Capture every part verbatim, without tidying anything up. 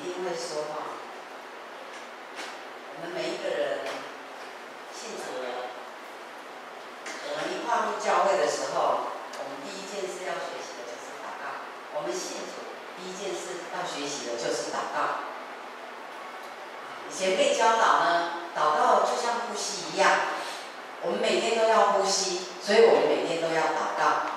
定会说哈，我们每一个人信主了，我们一跨入教会的时候，我们第一件事要学习的就是祷告。我们信主第一件事要学习的就是祷告。以前被教导呢，祷告就像呼吸一样，我们每天都要呼吸，所以我们每天都要祷告。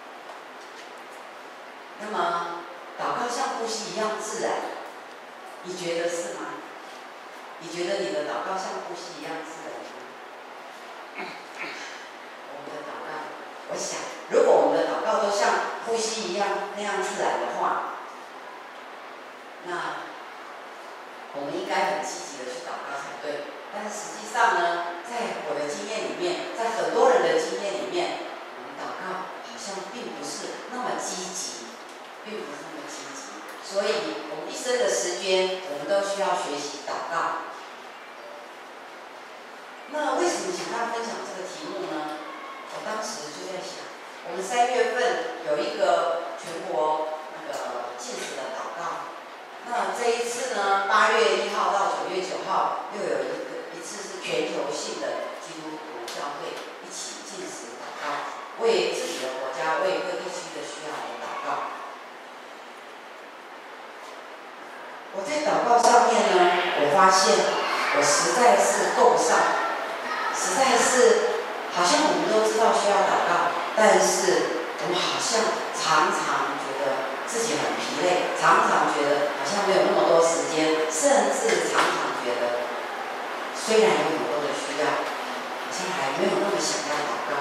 那么，祷告像呼吸一样自然，你觉得是吗？你觉得你的祷告像呼吸一样自然吗？我们的祷告，我想，如果我们的祷告都像呼吸一样那样自然的话，那我们应该很积极的去祷告才对。但是实际上呢，在我的经验里面，在很多人的经验里面，我们祷告好像并不是那么积极，并不是那么积极。所以，我们一生的时间，我们都需要学习祷告。那为什么想要分享这个题目呢？我当时就在想，我们三月份有一个全国那个禁食的祷告。那这一次呢，八月一号到九月九号，又有一个一次是全球性的基督徒教会一起禁食祷告，为自己的国家、为各地区的需要来祷告。我在祷告上面呢，我发现我实在是够不上。实在是，好像我们都知道需要祷告，但是我们好像常常觉得自己很疲累，常常觉得好像没有那么多时间，甚至常常觉得虽然有很多的需要，好像还没有那么想要祷告，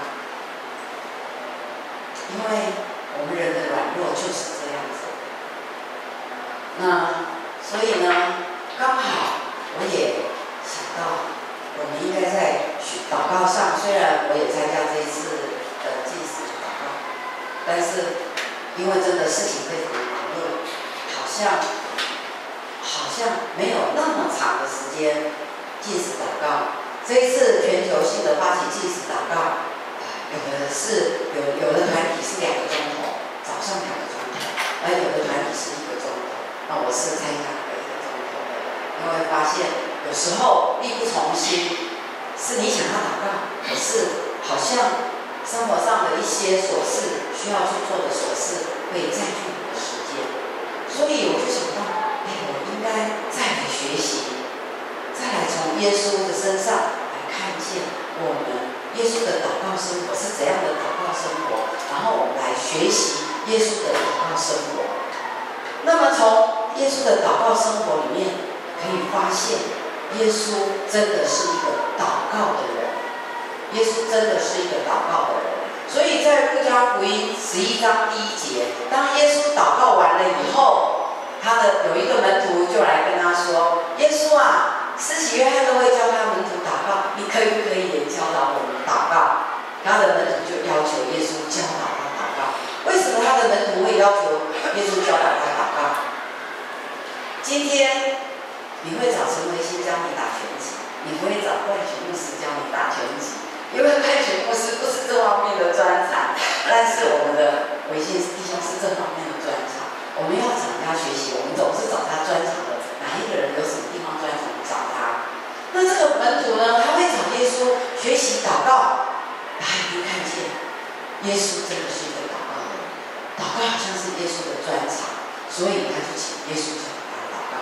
因为我们人的软弱就是这样子。那所以呢，刚好我也想到，我们应该在祷告上，虽然我也参加这一次的禁食祷告，但是因为真的事情非常忙碌，好像好像没有那么长的时间禁食祷告。这一次全球性的发起禁食祷告，有的是有有的团体是两个钟头，早上两个钟头，而有的团体是一个钟头。那我是参加了一个钟头的，因为发现有时候力不从心。是你想要祷告，可是好像生活上的一些琐事需要去做的琐事会占据你的时间，所以我就想到，哎，我应该再来学习，再来从耶稣的身上来看见我们耶稣的祷告生活是怎样的祷告生活，然后我们来学习耶稣的祷告生活。那么从耶稣的祷告生活里面可以发现，耶稣真的是一个祷告的人，耶稣真的是一个祷告的人。所以在路加福音十一章第一节，当耶稣祷告完了以后，他的有一个门徒就来跟他说：“耶稣啊，施洗约翰都会教他门徒祷告，你可以不可以也教导我们祷告？”他的门徒就要求耶稣教导他祷告。为什么他的门徒会要求耶稣教导他祷告？今天你会找陈维新教你打拳击，你不会找冠群牧师教你打拳击，因为冠群牧师不是这方面的专长，但是我们的维信弟兄是这方面的专长。我们要找他学习，我们总是找他专长的，哪一个人有什么地方专长，找他。那这个门徒呢，他会找耶稣学习祷告，他一定看见耶稣真的是一个祷告的人，祷告好像是耶稣的专长，所以他就请耶稣教他祷告。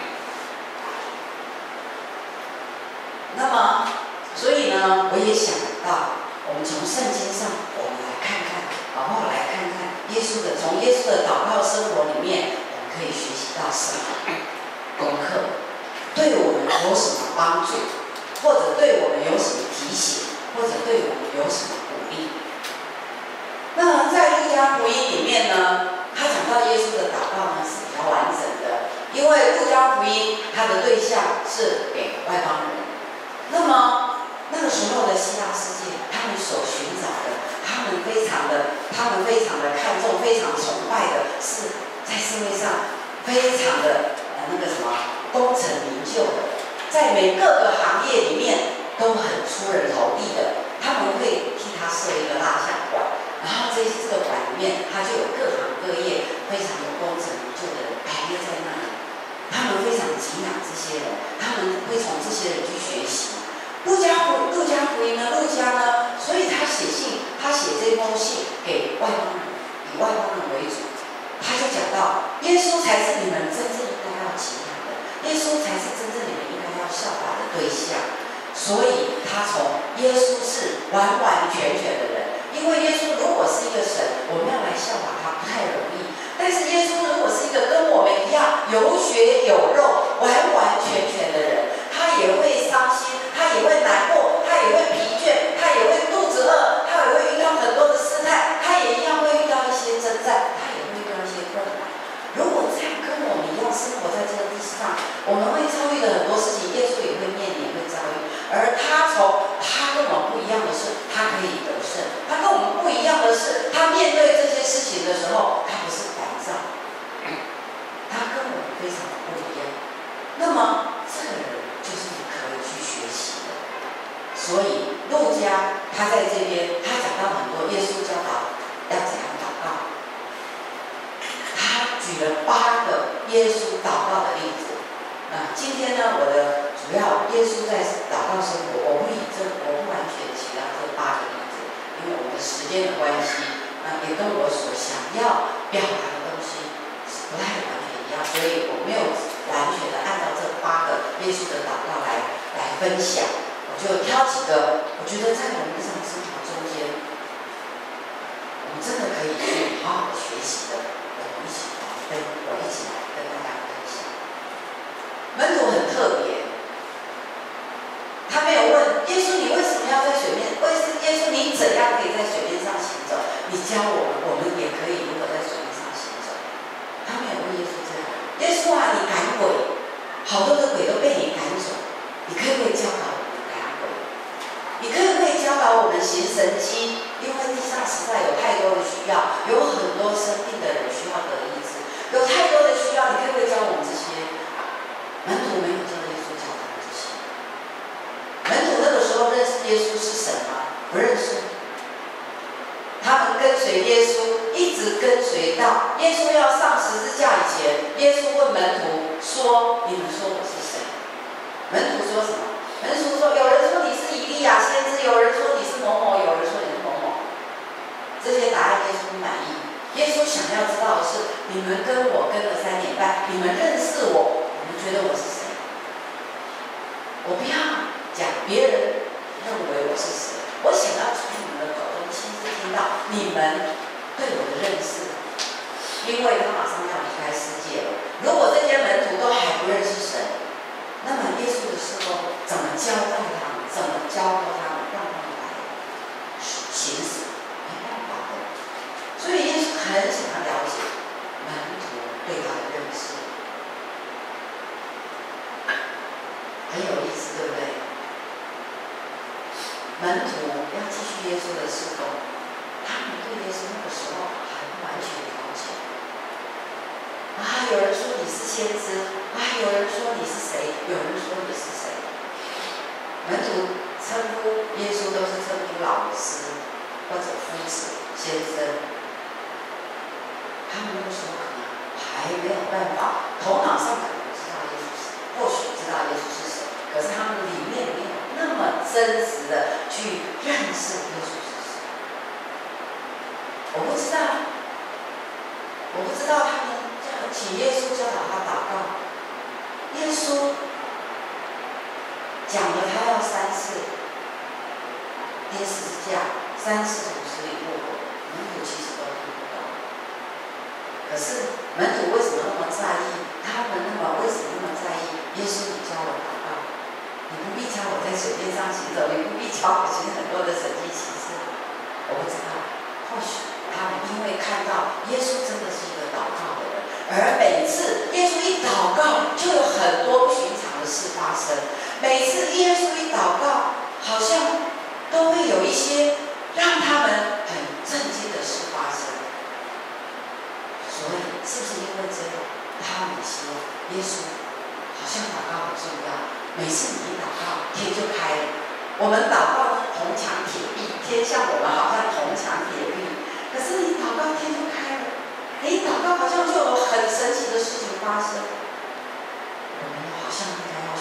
那么，所以呢，我也想到，我们从圣经上，我们来看看，然后来看看耶稣的，从耶稣的祷告生活里面，我们可以学习到什么功课，对我们有什么帮助，或者对我们有什么提醒，或者对我们有什么鼓励。那在路加福音里面呢，他讲到耶稣的祷告呢是比较完整的，因为路加福音它的对象是给外邦人。那么那个时候的希腊世界，他们所寻找的，他们非常的，他们非常的看重、非常崇拜的，是在社会上非常的呃那个什么功成名就的，在每各个行业里面都很出人头地的。他们会替他设一个蜡像馆，然后这这个馆里面，他就有各行各业非常有功成名就的人排列在那里。他们非些人，他们会从这些人去学习。路加福路加福音呢，路加呢，所以他写信，他写这封信给外邦人，以外邦人为主。他就讲到，耶稣才是你们真正应该要敬仰的，耶稣才是真正你们应该要效法的对象。所以他从耶稣是完完全全的人，因为耶稣如果是一个神，我们要来效法他不太容易。但是耶稣如果是一个跟我们一样有血有肉、完完全全的人，他也会伤心，他也会难过，他也会疲倦，他也会肚子饿，他也会遇到很多的试探，他也一样会遇到一些征战，他也会遇到一些困难。如果这样跟我们一样生活在这个地上，我们会遭遇的很多事情，耶稣也会面临，会遭遇。而他从他跟我们不一样的是，他可以得胜；他跟我们不一样的是，他面对这些事情的时候，他不是烦躁，他跟我们非常的不一样。那么这个人就是你可以去学习的。所以路加他在这边，他讲到很多耶稣教导要怎样祷告，他举了八个耶稣祷告的例子。那今天呢，我的主要耶稣在祷告生活，我不以这我不完全提到这八个例子，因为我们的时间的关系，那也跟我所想要表达的东西是不太完全一样，所以我没有完全的按照这八个耶稣的祷告来来分享，我就挑几个，我觉得在我们日常生活中间，我们真的可以去好好的学习的，我们一起来分，我一起来跟大家分享。门徒很特别，他没有问耶稣你为什么要在水面？为是耶稣你怎样可以在水面上行走？你教我们，我们也可以如何在水面上行走。他没有问耶稣这样。耶稣啊，你赶鬼，好多的鬼都被你赶走，你可不可以教导我们赶鬼？你可不可以教导我们行神迹？因为地上实在有太多的需要，有很多生病的人需要得医治，有太多的需要，你可不可以教我们这些？门徒没有教耶稣教他们这些。门徒那个时候认识耶稣是神吗？不认识。他们跟随耶稣，一直跟随到耶稣要上十字架以前，耶稣问门徒说：“你们说我是谁？”门徒说什么？门徒说：“有人说你是以利亚先知，有人说你是某某，有人说你是某某。”这些答案耶稣不满意。耶稣想要知道的是，你们跟我跟了三年半，你们认识我，你们觉得我是谁？我不要讲别人认为我是谁，我想要从你们的口中亲自听到你们对我的认识，因为他马上要离开世界了。如果这些门徒都还不认识神，那么耶稣的事工怎么交代他们？怎么教导他们，让他们来行使？没办法的。所以耶稣很想要了解门徒对他的认识。很有意思，对不对？门徒要继续耶稣的事工，他们对耶稣那个时候还不完全了解。啊，有人说你是先知，啊，有人说你是谁，有人说你是谁。门徒称呼耶稣都是称呼老师或者夫子、先生。他们那个时候可能还没有办法，头脑上可能知道耶稣是，或许知道耶稣是谁。可是他们里面没有那么真实的去认识耶稣是谁。我不知道，我不知道他们叫请耶稣教导他祷告。耶稣讲了他要三次钉十字架，三次从死里复活，门徒其实都听不懂。可是门徒为什么那么在意？他们那么为什么那么在意？耶稣，你教我祷告。你不必教我在水面上行走，你不必教我行很多的神迹奇事。我不知道，或许他们因为看到耶稣真的是一个祷告的人，而每次耶稣一祷告，就有很多不寻常的事发生。每次耶稣一祷告，好像都会有一些让他们很震惊的事发生。所以，是不是因为这样，他们希望耶稣好像祷告很重要？每次你一祷告，天就开了。我们祷告铜墙铁壁，天向我们好像铜墙铁壁。可是你祷告，天就开了。你一祷告，好像就有很神奇的事情发生。我们好像应该要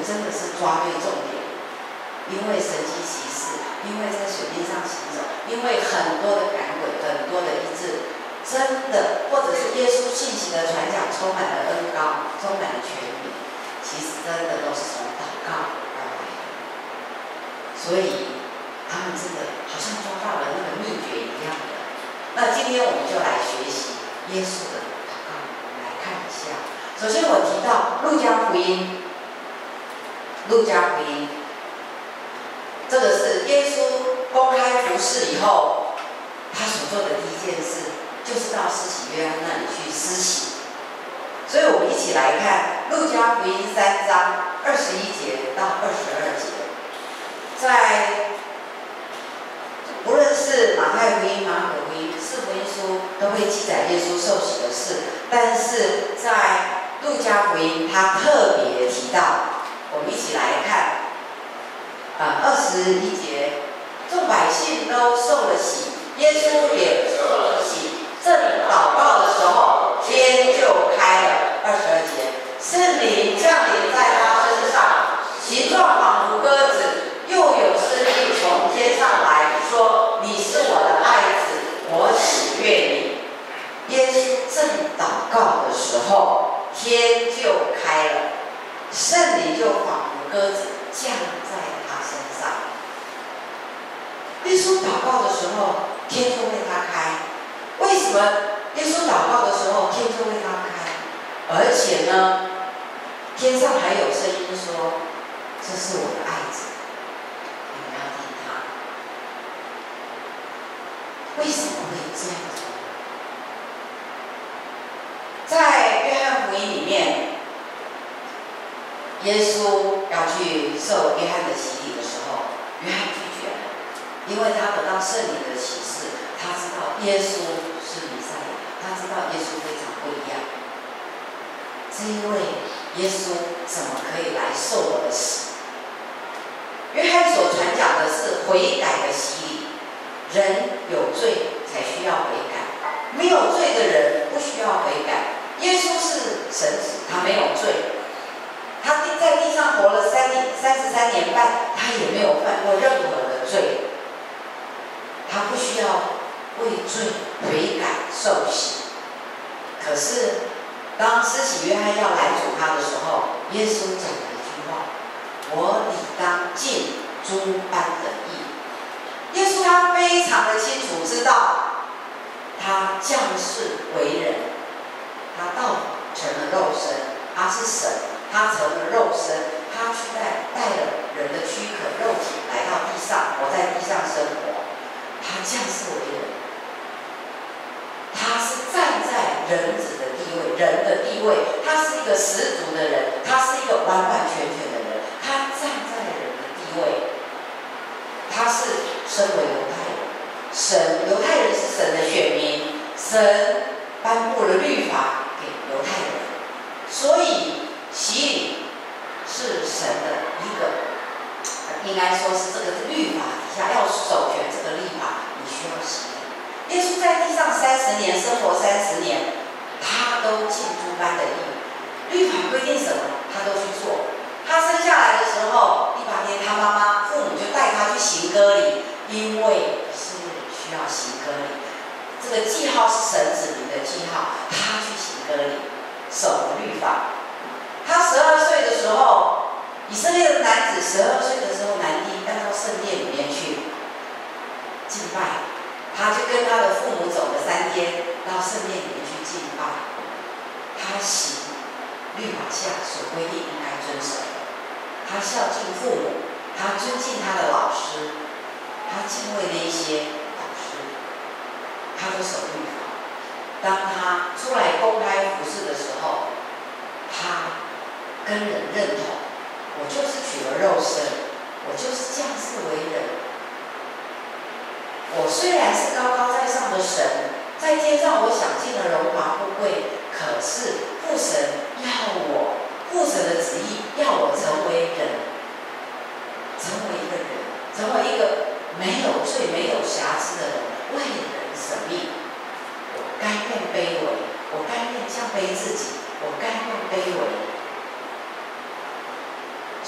真的是抓对重点，因为神迹奇事，因为在水面上行走，因为很多的赶鬼，很多的医治，真的，或者是耶稣信息的传讲充满了恩膏，充满了权柄，其实真的都是从祷告而来的。所以他们真的好像抓到了那个秘诀一样的。那今天我们就来学习耶稣的祷告，我们来看一下。首先我提到路加福音，路加福音，这个是耶稣公开服事以后，他所做的第一件事，就是到施洗约翰那里去施洗。所以我们一起来看路加福音三章二十一节到二十二节，在无论是马太福音、马可福音、四福音书，都会记载耶稣受洗的事，但是在路加福音，他特别提到，我们一起来看，啊，二十一节，众百姓都受了洗，耶稣也受了洗，正祷告的时候，天就开了。二十二节，圣灵降临在他身上，形状仿佛鸽子，又有声音从天上来说：“你是我的爱子，我喜悦你。”耶稣正祷告的时候，天就开了，圣灵就仿佛鸽子降在他身上。耶稣祷告的时候，天就为他开。为什么耶稣祷告的时候，天就为他开？而且呢，天上还有声音说：“这是我的爱子，你们要听他。”为什么会这样子？在约翰福音里面，耶稣要去受约翰的洗礼的时候，约翰拒绝了，因为他得到圣灵的启示，他知道耶稣是弥赛亚，他知道耶稣非常不一样。是因为耶稣怎么可以来受我的洗？约翰所传讲的是悔改的洗礼，人有罪才需要悔改，没有罪的人不需要悔改。耶稣是神子，他没有罪，他在地上活了三年三十三年半，他也没有犯过任何的罪，他不需要为罪悔改受洗。可是当施洗约翰要拦阻他的时候，耶稣讲了一句话：“我理当尽诸般的义。”耶稣他非常的清楚知道，他降世为人，他道成了肉身，他是神，他成了肉身，他去带带了人的躯壳肉体来到地上，活在地上生活，他降世为人，他是站在人子的地位，人的地位，他是一个十足的人，他是一个完完全全的人，他站在人的地位，他是身为犹太人，神犹太人是神的选民，神颁布了律法给犹太人，所以洗礼是神的一个，应该说是这个律法底下要守全这个律法，你需要洗礼。耶稣在地上三十年，生活三十年，他都尽诸般的义。律法规定什么，他都去做。他生下来的时候，第八天，他妈妈、父母就带他去行割礼，因为是需要行割礼。这个记号是神子民的记号，他去行割礼，守了律法。他十二岁的时候，以色列的男子十二岁的时候，男丁要到圣殿里面去敬拜。他就跟他的父母走了三天，到圣殿里面去敬拜。他行律法下所规定应该遵守的，他孝敬父母，他尊敬他的老师，他敬畏那些老师，他都守律法。当他出来公开服侍的时候，他跟人认同，我就是取了肉身，我就是降世为人。我虽然是高高在上的神，在天上我享尽了荣华富贵，可是父神要我，父神的旨意要我成为人，成为一个人，成为一个没有罪、没有瑕疵的人，为人舍命。我甘愿卑微，我甘愿降卑自己，我甘愿卑微。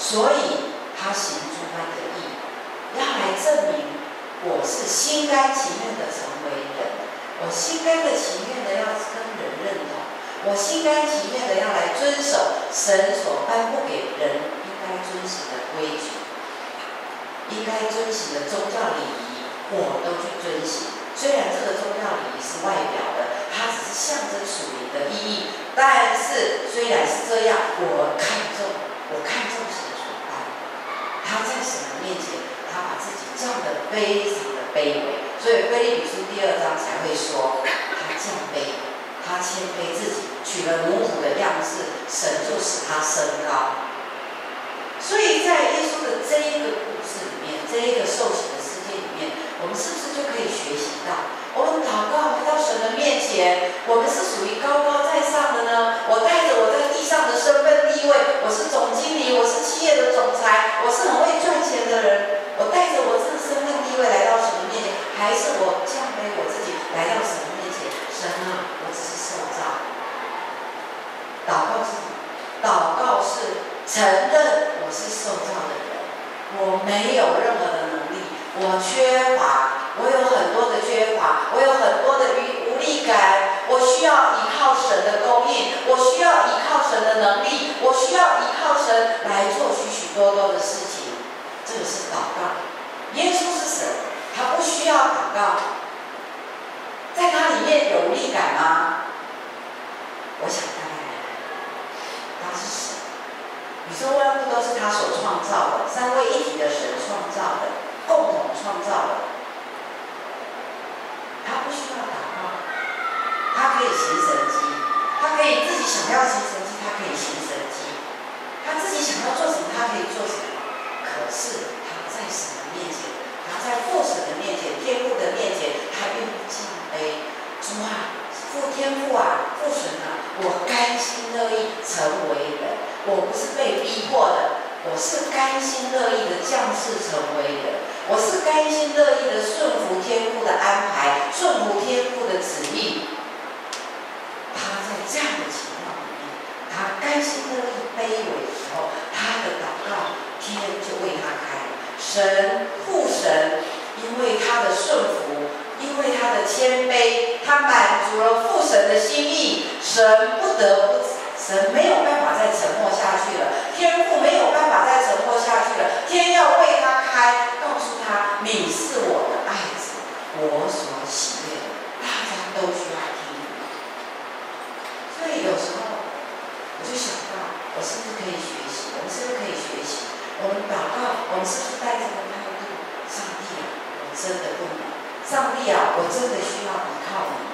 所以他行诸般的义，要来证明我是心甘情愿的成为人，我心甘的情愿的要跟人认同，我心甘情愿的要来遵守神所颁布给人应该遵行的规矩，应该遵行的宗教礼仪，我都去遵行。虽然这个宗教礼仪是外表的，它只是象征属灵的意义，但是虽然是这样，我看重，我看重神所颁，他在神的面前，他把自己降得非常的卑微，所以腓立比书第二章才会说，他降卑，他谦卑自己，取了奴仆的样式，神就使他升高。所以在耶稣的这一个故事里面，这一个受洗的事件里面，我们是不是就可以学习到，我们祷告来到神的面前，我们是属于高高在上的呢？我带着我在地上的身份地位，我是总经理，我是企业的总裁，我是很会赚钱的人，我带着我这个身份地位来到神的面前，还是我降卑我自己来到神的面前？神啊，我只是受造。祷告是什么？祷告是承认我是受造的人，我没有任何的能力，我缺乏，我有很多的缺乏，我有很多的无力感，我需要依靠神的供应，我需要依靠神的能力，我需要依靠神来做许许多多的事情。这个是祷告。耶稣是神，他不需要祷告。在他里面有无力感吗？我想当然，他是神，宇宙万物都是他所创造的，三位一体的神创造的，共同创造的。他不需要祷告，他可以行神迹，他可以自己想要行神迹，他可以行神迹，他自己想要做什么，他可以做什么。可是他在神的面前，他在父神的面前，天父的面前，他愿意降卑。主啊，父天父啊，父神啊，我甘心乐意成为人，我不是被逼迫的，我是甘心乐意的降世成为人，我是甘心乐意的顺服天父的安排，顺服天父的旨意。他在这样的情况里面，他甘心乐意卑微的时候，他的祷告天就为他开了。神父神因为他的顺服，因为他的谦卑，他满足了父神的心意，神不得不，神没有办法再沉默下去了，天父没有办法再沉默下去了，天要为他开，告诉他你是我的爱子，我所喜悦的，大家都需要听。所以有时候我就想到，我是不是可以学习？我们是不是可以学习？我们祷告，我们是不是带这个态度？上帝啊，我真的不能。上帝啊，我真的需要依靠你。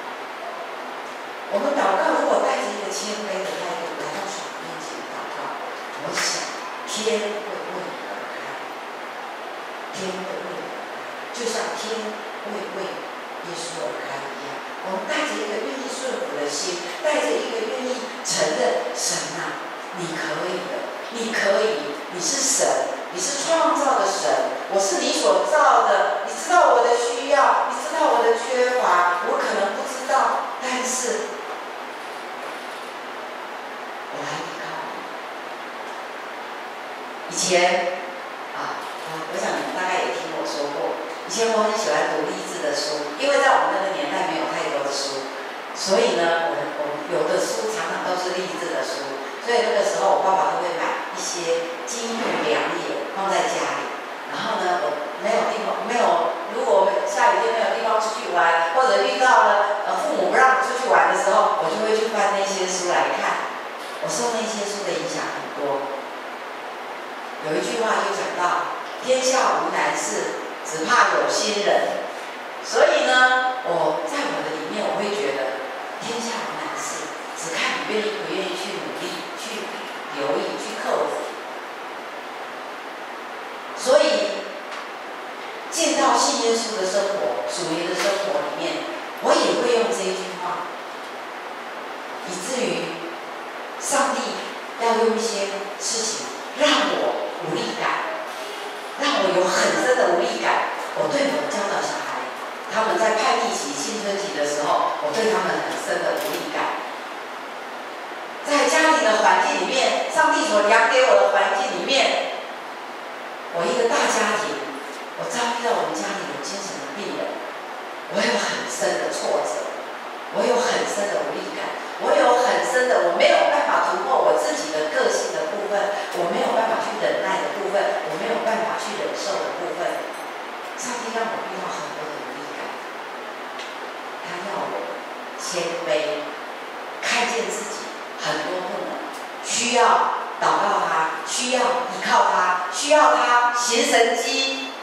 我们祷告如果带着一个谦卑的态度来到神面前祷告，我想天会为你而开，天会为你而开，就像天会为耶稣而开一样。我们带着一个愿意顺服的心，带着一个愿意承认神啊，你可以的，你可以，你是神。你是创造的神，我是你所造的，你知道我的需要，你知道我的缺乏，我可能不知道，但是我来依靠你。以前啊，我想你们大概也听我说过，以前我很喜欢读励志的书，因为在我们那个年代没有太多的书，所以呢，我我有的书常常都是励志的书，所以那个时候我爸爸都会买一些金玉良言放在家里，然后呢，我没有地方，没有，如果下雨天没有地方出去玩，或者遇到了呃父母不让我出去玩的时候，我就会去翻那些书来看。我受那些书的影响很多。有一句话就讲到：天下无难事，只怕有心人。所以呢，我在我的里面，我会觉得天下无难事，只看你愿意不愿意去努力、去留意、去克服。所以，进到信耶稣的生活、属灵的生活里面，我也会用这一句话，以至于上帝要用一些事情让我无力感，让我有很深的无力感。我对我教导小孩，他们在叛逆期、青春期的时候，我对他们很深的无力感。在家庭的环境里面，上帝所量给我的环境里面。 面，我一个大家庭，我遭遇到我们家里有精神的病人，我有很深的挫折，我有很深的无力感，我有很深的我没有办法突破我自己的个性的部分，我没有办法去忍耐的部分，我没有办法去忍受的部分。上帝让我遇到很多的无力感，他要我谦卑，看见自己很多不能，需要祷告他，需要依靠他，需要他行神迹。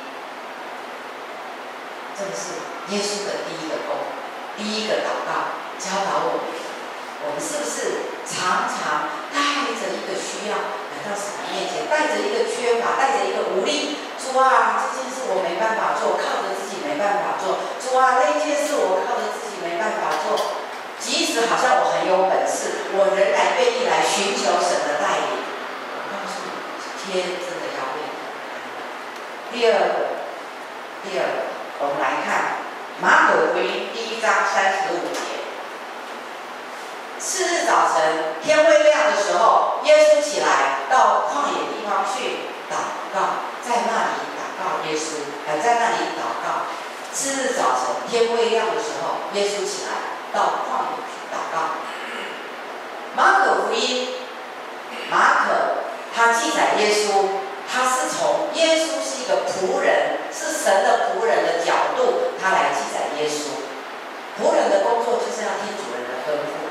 这个是耶稣的第一个功，第一个祷告教导我们。我们是不是常常带着一个需要来到神的面前，带着一个缺乏，带着一个无力？主啊，这件事我没办法做，靠着自己没办法做。主啊，那件事我靠着自己没办法做。即使好像我很有本事，我仍然愿意来寻求神的带领。我告诉你，天真的要为你。第二个，第二个，我们来看马可福音第一章三十五节。次日早晨，天未亮的时候，耶稣起来到旷野地方去祷告，在那里祷告。耶稣还在那里祷告。次日早晨，天未亮的时候，耶稣起来到旷野去祷告。马可福音，马可他记载耶稣，他是从耶稣是一个仆人，是神的仆人的角度，他来记载耶稣。仆人的工作就是要听主人的吩咐。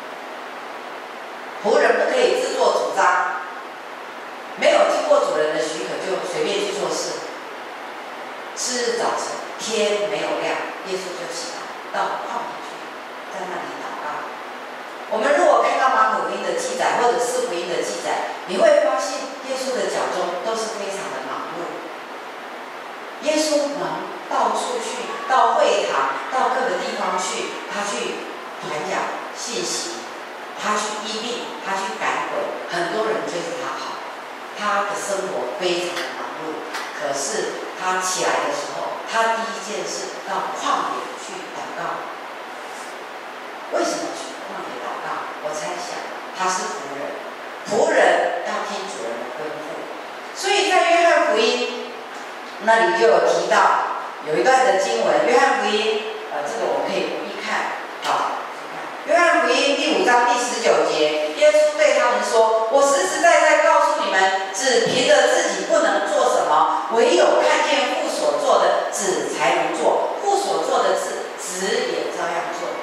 仆人不可以自作主张，没有经过主人的许可就随便去做事。次日早晨，天没有亮，耶稣就起来到旷野去，在那里祷告。我们如果看到马可福音的记载，或者四福音的记载，你会发现耶稣的脚中都是非常的忙碌。耶稣忙到处去，到会堂，到各个地方去，他去传讲信息。他去医病，他去赶鬼，很多人追着他跑，他的生活非常的忙碌。可是他起来的时候，他第一件事到旷野去祷告。为什么去旷野祷告？我猜想他是仆人，仆人要听主人的吩咐。所以在约翰福音那里就有提到有一段的经文，约翰福音，呃，这个我们可以不必看，好。约翰福音第五章第十九节，耶稣对他们说：“我实实在在告诉你们，只凭着自己不能做什么，唯有看见父所做的，子才能做。父所做的事，子也照样做。”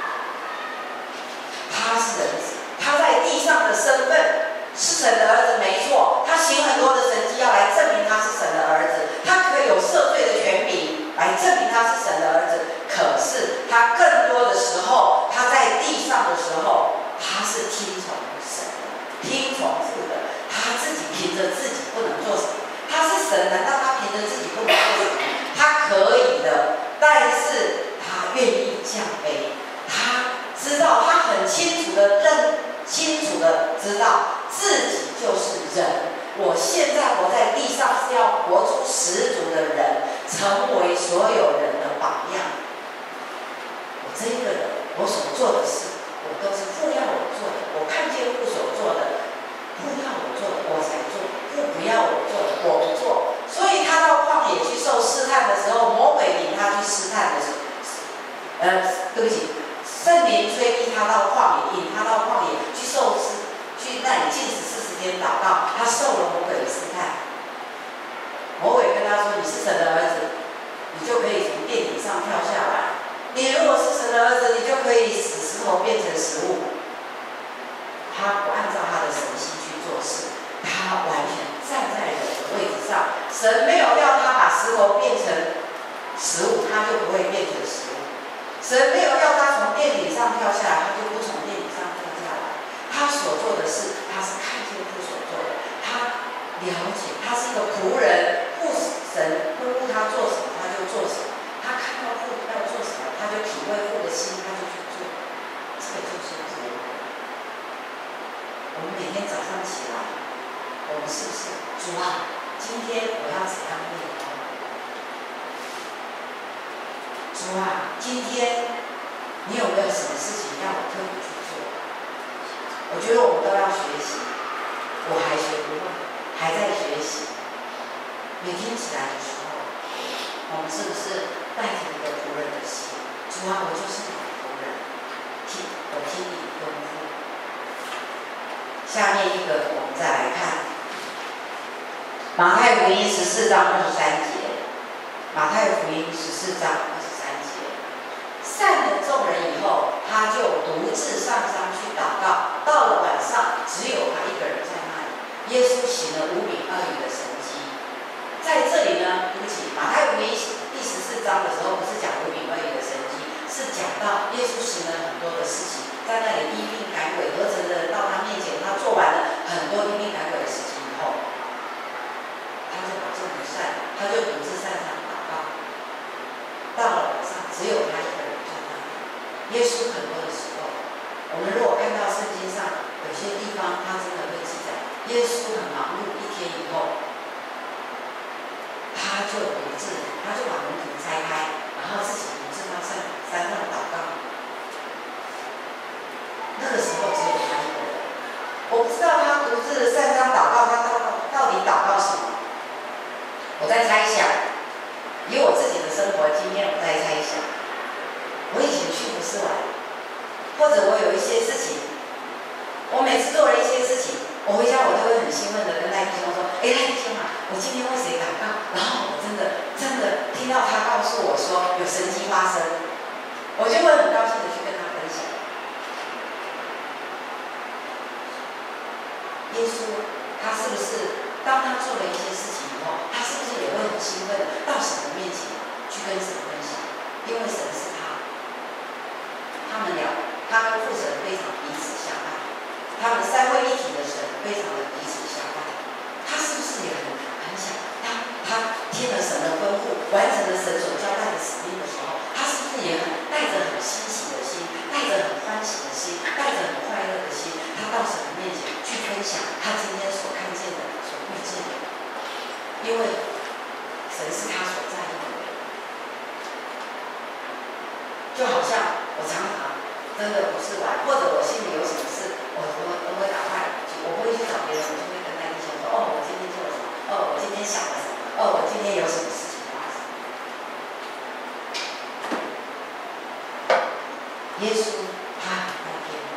他是人子，他在地上的身份是神的儿子，没错。他行很多的神迹，要来证明他是神的儿子。他可以有赦罪的权柄，来证明他是神的儿子。可是他更多的时候，他在地上的时候，他是听从神的，听从父的。他自己凭着自己不能做什么，他是神，难道他凭着自己不能做什么？他可以的，但是他愿意降卑。他知道，他很清楚的认清楚的知道自己就是人。我现在活在地上是要活出十足的人，成为所有人的榜样。我这一个人，我所做的事，我都是父要我做的。我看见父所做的，父要我做的，我才做；父不要我做的，我不做。所以他到旷野去受试探的时候，魔鬼引他去试探的时候，呃，对不起，圣灵催逼他到旷野，引他到旷野去受试，去那里禁食四十天祷告。他受了魔鬼的试探。魔鬼跟他说：“你是神的儿子，你就可以从殿顶上跳下来。你如果是神的儿子，你就可以使石头变成食物。”他不按照他的神性去做事，他完全站在人的位置上。神没有要他把石头变成食物，他就不会变成食物。神没有要他从殿顶上跳下来，他就不从殿顶上跳下来。他所做的事，他是看见父所做的，他了解，他是一个仆人，父神吩咐他做什么，他就做什么。他看到父要做什么，他就体会父的心，他就去做。这个就是仆人。我们每天早上起来，我们是不是主啊？今天我要怎样为你祷告？主啊，今天你有没有什么事情让我特别去做？我觉得我们都要学习。我还学不会， 还在学习，每天起来的时候，我们是不是带着一个仆人的心？主啊，我就是你的仆人，听我听你吩咐。下面一个，我们再来看马太福音十四章二十三节。马太福音十四章二十三节，散了众人以后，他就独自上山去祷告。到了晚上，只有他一个人在那里。耶稣行了五饼二鱼的神迹。在这里呢，对不起，马太福音第十四章的时候不是讲五饼二鱼的神迹，是讲到耶稣行了很多的事情，在那里医病赶鬼，合成的人到他面前，他做完了很多医病赶鬼的事情以后，他就把众人散，他就独自上山祷告。到了晚上，只有他一个人在那里。耶稣很多的时候，我们如果看到圣经上有些地方，他真的会记载，耶稣很忙碌，一天以后，他就独自，他就把门徒拆开，然后自己独自到山山上祷告。那个时候只有他一个人，我不知道他独自上山祷告，他到到底祷告什么？我在猜想。以我自己的生活经验，我在猜想，我以前去服侍完，或者我有一些事情，我每次做了一些事情，我回家我都会很兴奋的跟赖弟兄说：“哎，赖弟兄啊，我今天为谁祷告？”然后我真的真的听到他告诉我说有神迹发生，我就会很高兴的去跟他分享。耶稣他是不是当他做了一些事情以后，他是不是也会很兴奋的到神的面前去跟神分享？因为神是他，他们俩，他跟父神非常彼此相爱，他们三位一体的神非常的彼此相爱。他是不是也很很想，当他听了神的吩咐，完成了神所交代的使命的时候，他是不是也很带着很欣喜的心，带着很欢喜的心，带着很快乐的心，他到神的面前去分享他今天所看见的、所遇见的？因为神是他所在意的人，就好像我常常真的不是玩，或者我心里有什么事，我我都会打快，我不会去找别人，我就会跟那弟兄说：“哦，我今天做了什么？哦，我今天想了什么？哦，我今天有什么事情发生？”耶稣他很爱天父，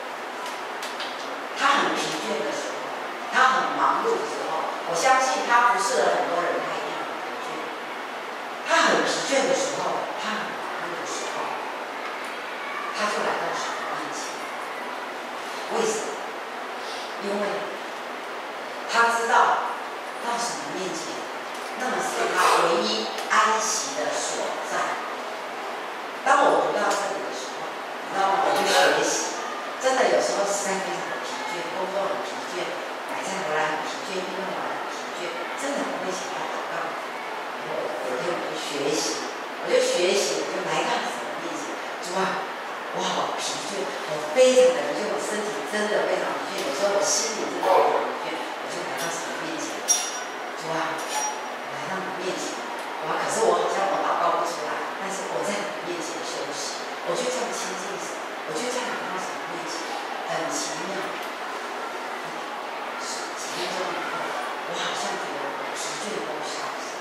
他很疲倦的时候，他很忙碌的时候，我相信他服侍了很多人，他一定很疲倦。他很疲倦的时候，他很忙碌的时候，他就来到神的面前。为什么？因为他知道到神的面前，那么是他唯一安息的所在。当我读到这里的时候，你知道吗？我去学习，真的有时候实在非常的疲倦，工作很疲倦，买菜回来很疲倦，运动完很疲倦，真的不会想要祷告。然后有一天我就学习，我就学习，我就来到神的面前，主啊，我好疲倦，我非常的疲倦，我身体真的非常疲倦，有时候我心里真的非常疲倦，我就来到神的面前，主啊，我来到你面前，哇！可是我好像我祷告不出来，但是我在你面前休息，我就这样亲近神，我就这样来到神的面前，很奇妙。几分钟以后，我好像觉得我疲倦都消失。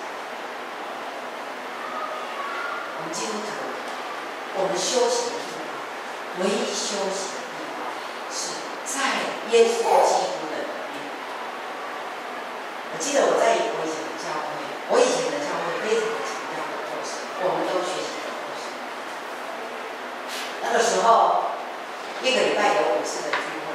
我们基督徒，我们休息的地方，唯一休息的地方是在耶稣基督的里面。我记得我在我以前的教会，我以前的教会非常的强调的就是我们都学习的就是，那个时候一个礼拜有五次的聚会，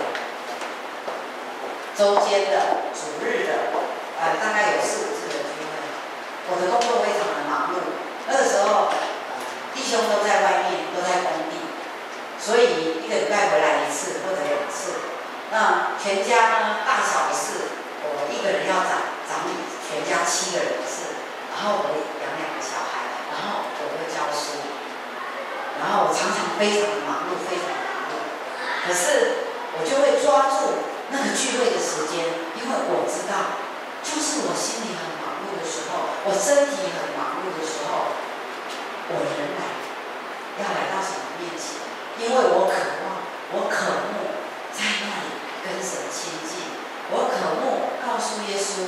周间的、主日的，呃，大概有四五次的聚会。我的工作非常的忙碌，那个时候、呃、弟兄都在外面，都在工地，所以一个礼拜回来一次或者两次。那全家呢，大小的事，我一个人要掌掌理全家七个人的事，然后我养两个小孩，然后我会教书，然后我常常非常的忙碌，非常的忙碌。可是我就会抓住那个聚会的时间，因为我知道，就是我心里很忙碌的时候，我身体很忙碌的时候，我仍然要来到神的面前，因为我渴望，我渴慕在那里跟神亲近，我渴慕告诉耶稣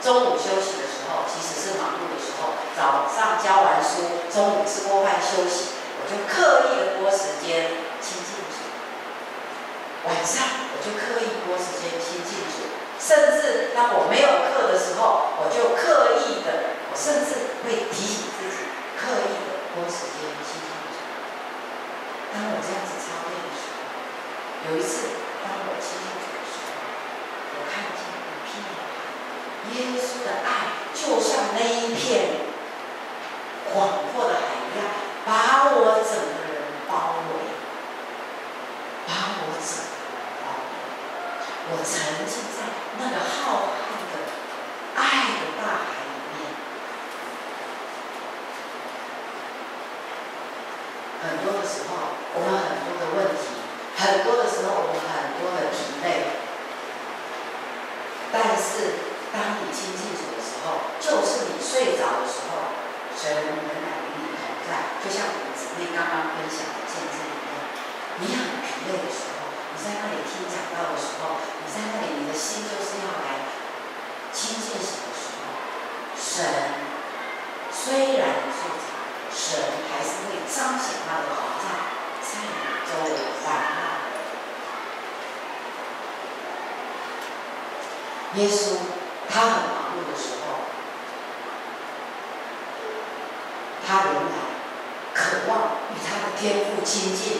中午休息的时候，其实是忙碌的时候，早上教完书，中午吃过饭休息，我就刻意的拨时间亲近主。晚上我就刻意拨时间亲近主，甚至当我没有课的时候，我就刻意的，我甚至会提醒自己，刻意的拨时间亲近主。当我这样子操练的时候，有一次，当我亲近主的时候，我看见一片海，耶稣的爱就像那一片广阔的海一样，把我整个人包围，把我整个人包围。我沉浸在那个浩瀚的爱的大海里面。很多的时候，我们很多的问题，很多的时候我们很多的疲累，但是当你亲近主的时候，就是你睡着的时候，神仍然与你同在。就像我们姊妹刚刚分享的见证一样，你很疲累的时候，你在那里听讲道的时候，你在那里，你的心就是要来亲近神的时候，神虽然住着，神还是会彰显他的华照，在你周围环绕。耶稣他很忙碌的时候，他仍然渴望与他的天父亲近。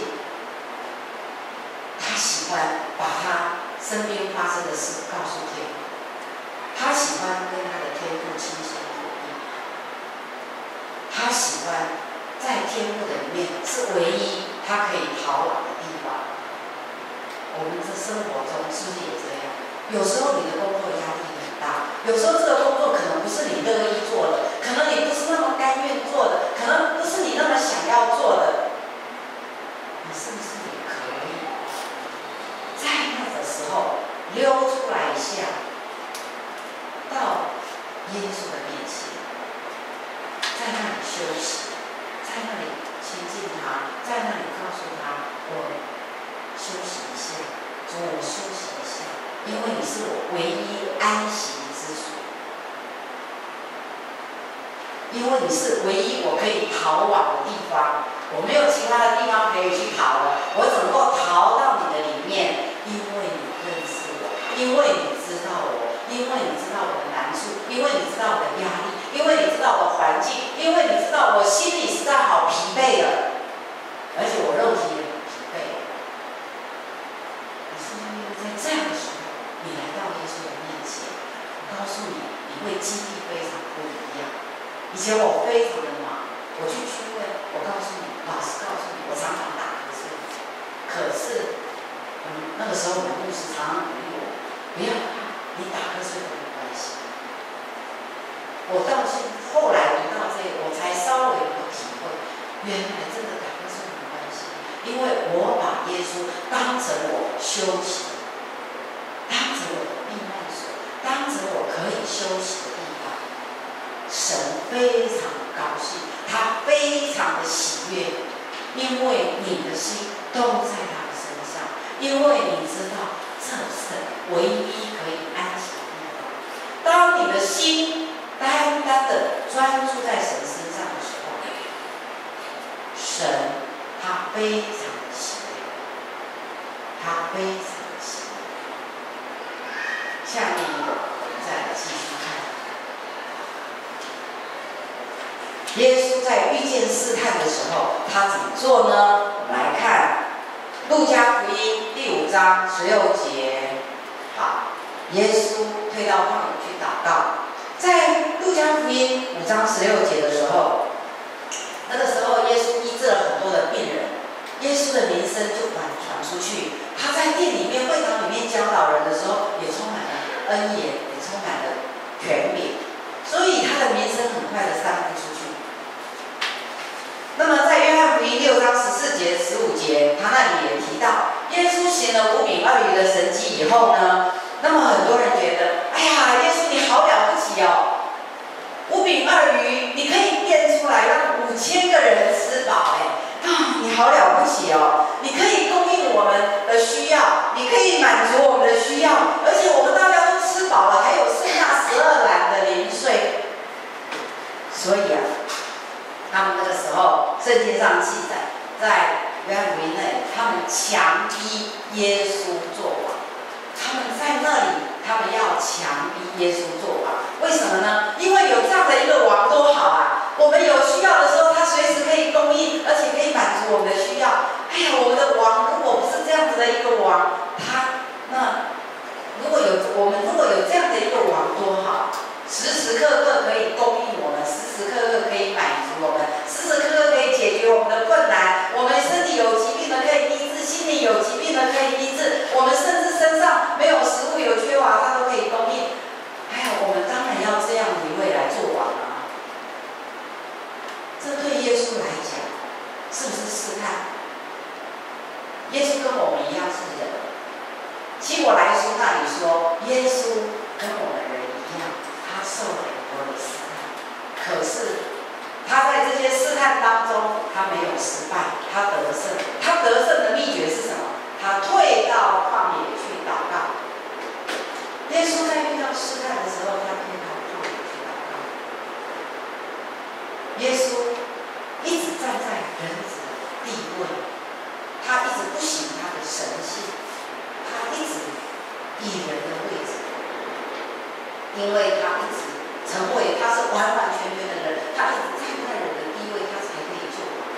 他喜欢把他身边发生的事告诉天父，他喜欢跟他的天父亲心合一，他喜欢在天父的里面是唯一他可以逃往的地方。我们的生活中是不是也这样？有时候你的工作压力很大，有时候这个工作可能不是你乐意做的，可能你不是那么甘愿做的，可能不是你那么想要做的，你是不是也可以在那个时候溜出来一下，到耶稣的面前，在那里休息，在那里亲近他，在那里告诉他，我休息一下，主，我休息一下，因为你是我唯一安息之处，因为你是唯一我可以逃往的地方，我没有其他的地方可以去逃了，我只能够逃到你的里面，因为你认识我，因为你知道我，因为你知道我的难处，因为你知道我的压力，因为你知道我的环境，因为你知道我心里实在好疲惫了，而且我肉体也很疲惫。你是不是在这样的时候，你来到耶稣的面前，我告诉你，你会经历非常不一样。以前我非常的忙，我去聚会，我告诉你，老师告诉你，我常常打瞌睡。可是，嗯，那个时候我们牧师常常鼓励我，不要怕，你打瞌睡都没关系。我到现后来读到这个，我才稍微有体会，原来真的打瞌睡没关系，因为我把耶稣当成我休息，当成我的避难所，当成我可以休息的地方。神非常高兴，他非常的喜悦，因为你的心都在他的身上，因为你知道这是唯一可以安息的地方。当你的心单单的专注在神身上的时候，神他非常的喜悦，他非常的喜悦。下面我们再来继续看。耶稣在遇见试探的时候，他怎么做呢？我们来看路加福音第五章十六节。好，耶稣退到旷野去祷告。在路加福音五章十六节的时候，那个时候耶稣医治了很多的病人，耶稣的名声就传传出去。他在殿里面、会堂里面教导人的时候，也充满了恩言，也充满了权柄，所以他的名声很快的散布出去。那么在约翰福音六章十四节、十五节，他那里也提到，耶稣行了五饼二鱼的神迹以后呢，那么很多人觉得，哎呀，耶稣你好了不起哦，五饼二鱼你可以变出来让五千个人吃饱，哎，啊，你好了不起哦，你可以供应我们的需要，你可以满足我们的需要，而且我们大家都吃饱了，还有剩下十二篮的圣经上记载，在约翰福音那里，他们强逼耶稣做王。他们在那里，他们要强逼耶稣做王。为什么呢？因为有这样的一个王多好啊！我们有需要的时候，他随时可以供应，而且可以满足我们的需要。哎呀，我们的王如果不是这样子的一个王，他那如果有我们如果有这样的一个王多好，时时刻刻可以供应我们，时时刻刻可以满足我们，时时刻刻可以解决我们的困难。我们身体有疾病的可以医治，心里有疾病的可以医治，我们甚至身上没有食物有缺乏，他都可以供应。哎呀，我们当然要这样的一位来做王啊！这对耶稣来讲，是不是试探？耶稣跟我们一样是人。希伯来书那里说，耶稣跟我们人一样，他受了很多的试探，可是他在这些试探当中，他没有失败，他得胜。他得胜的秘诀是什么？他退到旷野去祷告。耶稣在遇到试探的时候，他退到旷野去祷告。耶稣一直站在人子的地位，他一直不行他的神性，他一直以人的位置，因为他一直成为他是完完全全的人，他一直站在人的地位，他才可以做王。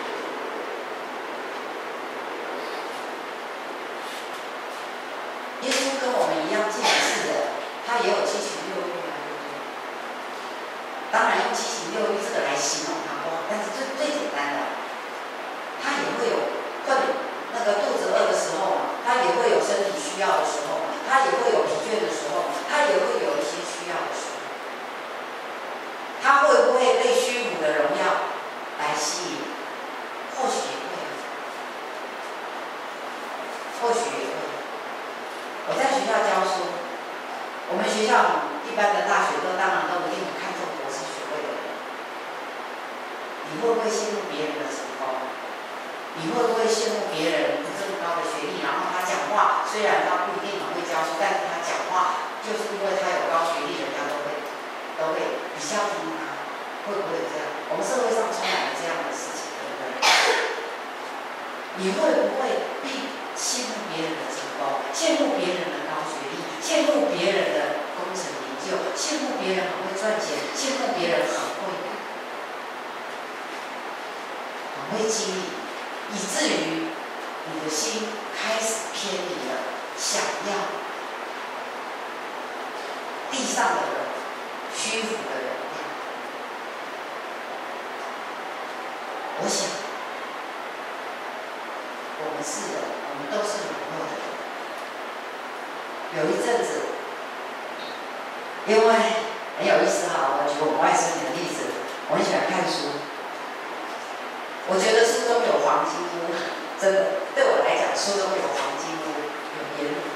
耶稣跟我们一样，既然是人，他也有七情六欲啊，对不对？当然用七情六欲这个来形容他不好，但是最最简单的，他也会有困那个肚子饿的时候嘛，他也会有身体需要的时候嘛，他也会有疲倦的时候，他也会有一些需要的时候。他会不会被虚无的荣耀来吸引？或许也会，或许也会。我在学校教书，我们学校一般的大学都当然都一定很看重博士学位的人。你会不会羡慕别人的成功？你会不会羡慕别人有这么高的学历，然后他讲话虽然他不一定很会教书，但是他讲话就是因为他有高学历，人家都会都会比较听他。会不会有这样？我们社会上充满了这样的事情，对不对？你会不会必羡慕别人的成功，羡慕别人的高学历，羡慕别人的功成名就，羡慕别人很会赚钱，羡慕别人很会很会经营，以至于你的心开始偏离了想要地上的人、虚浮的人。我想，我们是人，我们都是软弱的人。有一阵子，因为很有意思哈，我举我们外甥女的例子，我很喜欢看书。我觉得书中有黄金屋，真的，对我来讲，书中有黄金屋，有盐湖。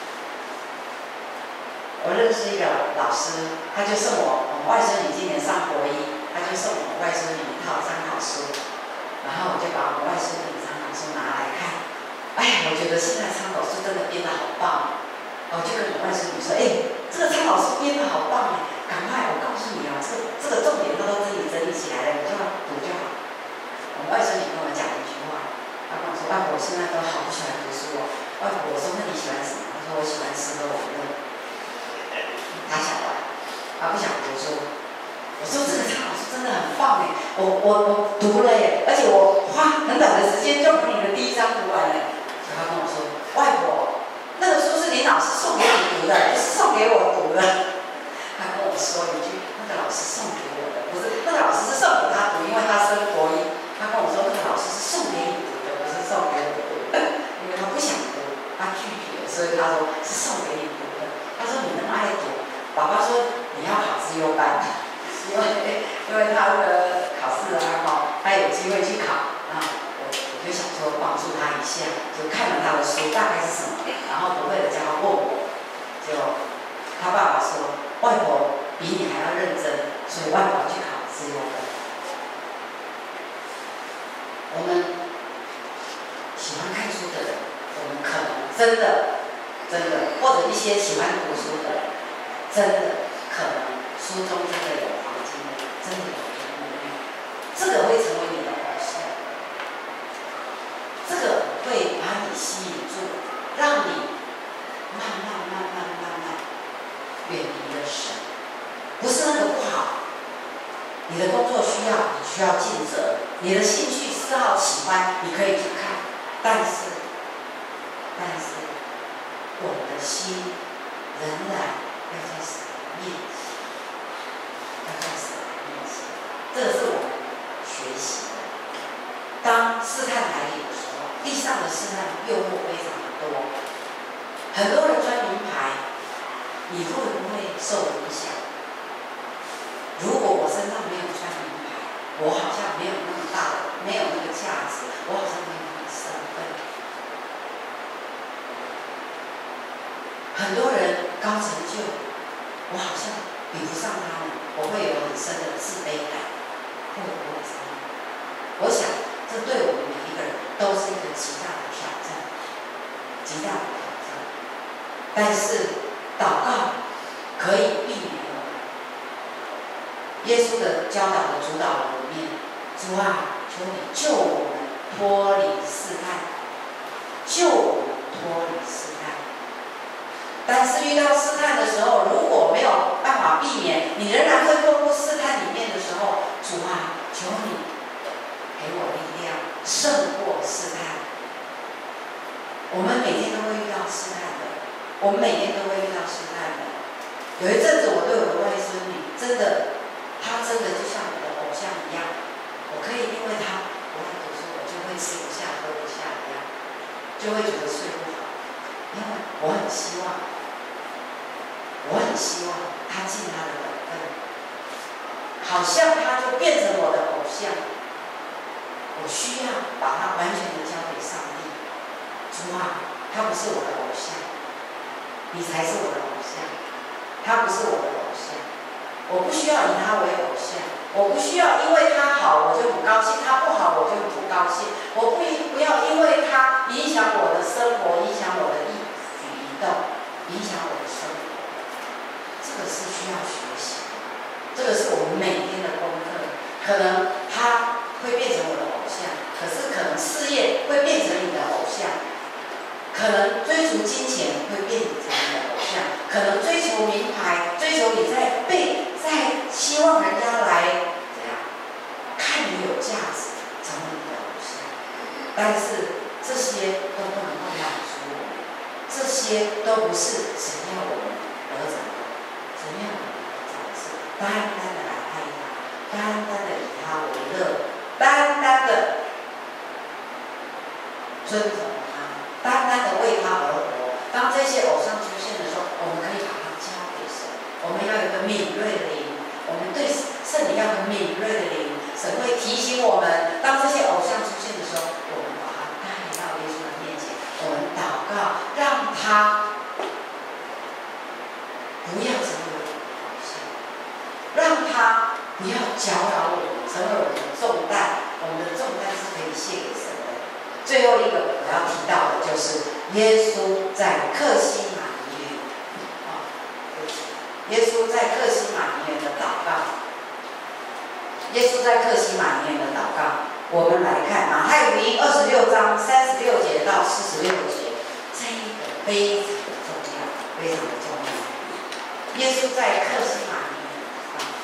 我认识一个老师，他就送我，我们外甥女今年上国一，他就送我们外甥女一套参考书。然后我就把我们外孙女的参考书拿来看，哎，我觉得现在参考书真的编得好棒，我就跟我外孙女说，哎，这个参考书编得好棒哎，赶快，我告诉你啊，这个这个重点都都自己整理起来了，你就读就好。我们外孙女跟我讲一句话，她跟我说，外婆，我现在都好不喜欢读书哦。外婆，我说那你喜欢什么？她说我喜欢吃喝玩乐。她想玩，她不想读书。我说这个参考书真的很棒哎，我我我读了耶，而且我花很短的时间就把你的第一章读完了。所以他跟我说，外婆，那个书是林老师送给你读的，不是送给我读的。他跟我说一句，那个老师送给我的，不是那个老师是送给他读，因为他升国一。他跟我说，那个老师是送给你读的，不是送给我读的，因为他不想读，他拒绝，所以他说是送给你读的。他说你那么爱读，爸爸说你要考资优班。因为因为他的考试啊，哈，他有机会去考，然后我我就想说帮助他一下，就看了他的书大概是什么，然后不会的叫他问我，就他爸爸说外婆比你还要认真，所以外婆要去考资优班。我们喜欢看书的人，我们可能真的真的，或者一些喜欢读书的人，真的可能书中真的有。真的有天赋，这个会成为你的偶像。 你的工作需要，你需要尽责；你的兴趣、嗜好、喜欢，你可以去看。但是，但是，我们的心仍然要在神面前，要在神面前。这个是我们学习的。当试探来临的时候，地上的试探诱惑非常的多，很多人穿名牌，你会不会受影响？如果我身上没有穿名牌，我好像没有那么大的，没有那个价值，我好像没有那个身份。很多人高成就，我好像比不上他们，我会有很深的自卑感，会不会这样？我想，这对我们每一个人都是一个极大的挑战，极大的挑战。但是，祷告可以避免我们。耶稣的教导的主导里面，主啊，求你救我们脱离试探，救我们脱离试探。但是遇到试探的时候，如果没有办法避免，你仍然会落入试探里面的时候，主啊，求你给我力量，胜过试探。我们每天都会遇到试探的，我们每天都会遇到试探的。有一阵子，我对我的外孙女真的，她真的就像我的偶像一样，我可以因为她不爱读书，我就会吃不下、喝不下一样，就会觉得睡不好，因为我很希望，我很希望她尽她的本分，好像她就变成我的偶像，我需要把她完全的交给上帝。主啊，她不是我的偶像，你才是我的偶像，她不是我的偶像。我不需要以他为偶像，我不需要因为他好我就很高兴，他不好我就很不高兴。我不不要因为他影响我的生活，影响我的一举一动，影响我的生活。这个是需要学习的，这个是我们每天的功课。可能他会变成我的偶像，可是可能事业会变成你的偶像，可能追逐金钱会变成你的偶像，可能追求名牌，追求你在被。在希望人家来怎样看你有价值，成为你的偶像，但是这些都不能够满足我们，这些都不是神要我们得着的。神要我们得着的是单单的来爱他，单单的以他为乐，单单的尊重他，单单的为他而活。当这些偶像出现的时候，我们可以把它交给神。我们要有一个敏锐的灵，我们对圣灵要有敏锐的灵。神会提醒我们，当这些偶像出现的时候，我们把它带到耶稣的面前，我们祷告，让他不要成为我们的偶像，让他不要搅扰我们，成为我们的重担。我们的重担是可以卸给神的。最后一个我要提到的就是耶稣在客西马尼园。耶稣在客西马尼园的祷告，耶稣在客西马尼园的祷告，我们来看马太福音二十六章三十六节到四十六节，这一个非常的重要，非常的重要。耶稣在客西马尼园的祷告，